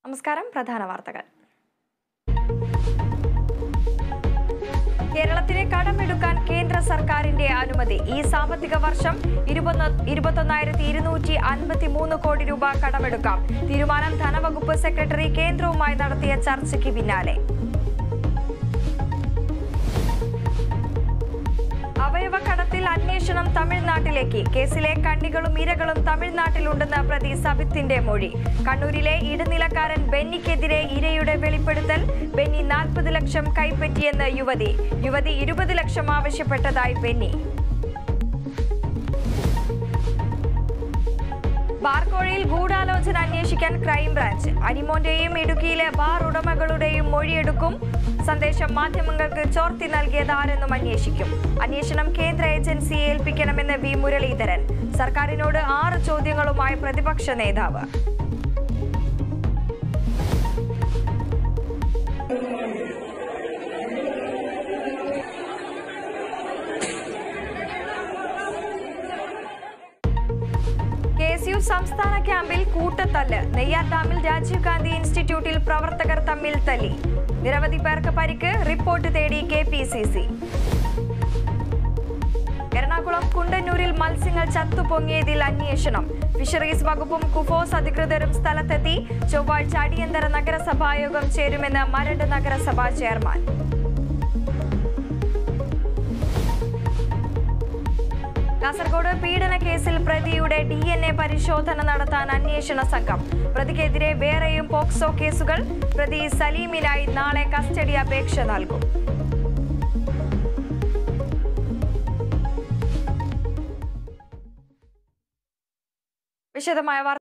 നമസ്കാരം. പ്രധാന വാർത്തകൾ. കേരളത്തിന് കടമെടുക്കാൻ കേന്ദ്ര സർക്കാരിന്റെ അനുമതി. ഈ സാമ്പത്തിക വർഷം 21,253 കോടി രൂപ കടമെടുക്കാം. തീരുമാനം ധനവകുപ്പ് സെക്രട്ടറി കേന്ദ്രവുമായി നടത്തിയ ചർച്ചയ്ക്ക് പിന്നാലെ. അവയവക്കടത്തിൽ അന്വേഷണം തമിഴ്നാട്ടിലേക്ക്. കേസിലെ കണ്ണികളും ഇരകളും തമിഴ്നാട്ടിലുണ്ടെന്ന് പ്രതി സബിത്തിന്റെ മൊഴി. കണ്ണൂരിലെ ഇടനിലക്കാരൻ ബെന്നിക്കെതിരെ ഇരയുടെ വെളിപ്പെടുത്തൽ. ബെന്നി 40 ലക്ഷം കൈപ്പറ്റിയെന്ന് യുവതി 20 ലക്ഷം ആവശ്യപ്പെട്ടതായി ബെന്നി. ബാർക്കോഴയിൽ ഗൂഢാലോചന അന്വേഷിക്കാൻ ക്രൈംബ്രാഞ്ച്. അനിമോന്റെയും ഇടുക്കിയിലെ ബാർ ഉടമകളുടെയും മൊഴിയെടുക്കും. സന്ദേശം മാധ്യമങ്ങൾക്ക് ചോർത്തി നൽകിയതാരെന്നും അന്വേഷിക്കും. അന്വേഷണം കേന്ദ്ര ഏജൻസിയെ ഏൽപ്പിക്കണമെന്ന് വി മുരളീധരൻ. സർക്കാരിനോട് 6 ചോദ്യങ്ങളുമായി പ്രതിപക്ഷ നേതാവ്. KSU സംസ്ഥാന ക്യാമ്പിൽ കൂട്ടത്തല്ല്. നെയ്യാർ ഡാമിൽ രാജീവ് ഗാന്ധി ഇൻസ്റ്റിറ്റ്യൂട്ടിൽ പ്രവർത്തകർ തമ്മിൽ തല്ലി. നിരവധി പേർക്ക് പരിക്ക്. റിപ്പോർട്ട് തേടി KPCC. എറണാകുളം കുണ്ടന്നൂരിൽ മത്സ്യങ്ങൾ ചത്തുപൊങ്ങിയതിൽ അന്വേഷണം. ഫിഷറീസ് വകുപ്പും കുഫോസ് അധികൃതരും സ്ഥലത്തെത്തി. ചൊവ്വാഴ്ച അടിയന്തര നഗരസഭായോഗം ചേരുമെന്ന് മരട് നഗരസഭാ ചെയർമാൻ. കാസർഗോഡ് പീഡന കേസിൽ പ്രതിയുടെ DNA പരിശോധന നടത്താൻ അന്വേഷണ സംഘം. പ്രതിക്കെതിരെ വേറെയും പോക്സോ കേസുകൾ. പ്രതി സലീമിനായി നാളെ കസ്റ്റഡി അപേക്ഷ നൽകും. വിശദമായ